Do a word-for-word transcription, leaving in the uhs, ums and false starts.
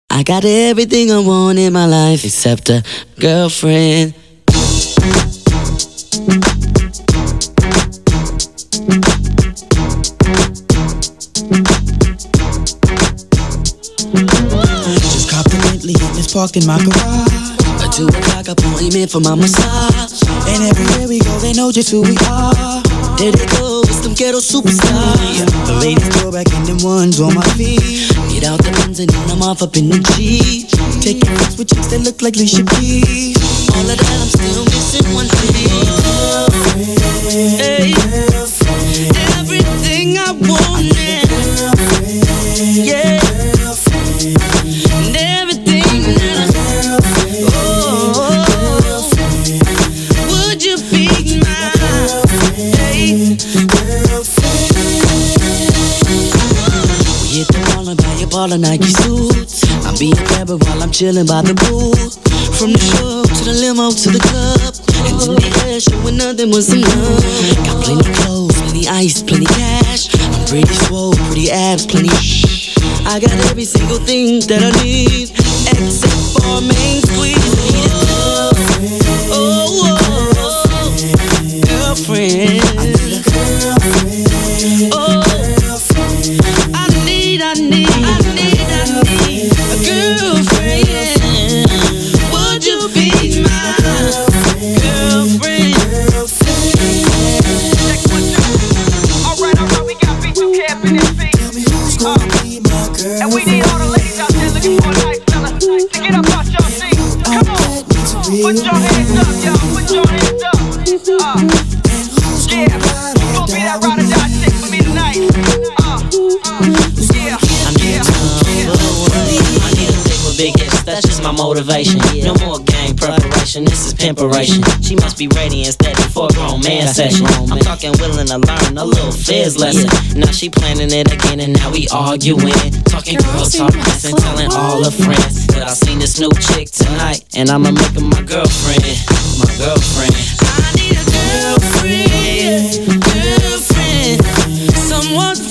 I got everything I want in my life except a girlfriend. Just copped a Bentley and it's parked in my garage. A two o'clock appointment for my massage. And everywhere we go, they know just who we are. There they go, it's them ghetto superstars. The ladies go back in them ones on my feet. Get out the Benz and then I'm off up in the Jeep. Taking pics with chicks that look like Alicia Keys. All of that, I'm still missing one thing. Hey, everything I wanted. Yeah. And everything that I, oh, would you be mine? Hey. We hit the ball and buy your ball and Nike suits. I'm being clever while I'm chilling by the pool. From the show to the limo to the club, hands in the air, showing nothing was enough. Got plenty clothes, plenty ice, plenty cash. I'm pretty swole, pretty abs, plenty shh. I got every single thing that I need, except for a main squeeze. Oh, oh, oh, girlfriend. Oh, I need, I need, I need, I need a girlfriend. Would you be my girlfriend? Alright, alright, we got B two Camp in this beat. Tell me who's gonna be my girl. And we need all the ladies out there looking for a nice fella to get up out your seat. Come on, put your hands up, y'all. Put your hands up. Uh, yeah, who's gonna be that ride or die chick for me tonight? Uh, uh, yeah, I need yeah, to yeah. I need a dick with big hips, that's just my motivation. No more game preparation, this is pimperation. She must be ready and steady for a grown man session. I'm talking willing to learn a little fizz lesson. Now she planning it again and now we arguing. Talking girl talk, and telling all her friends. But I seen this new chick tonight and I'ma make her my girlfriend. My girlfriend. I need a girlfriend, girlfriend. Someone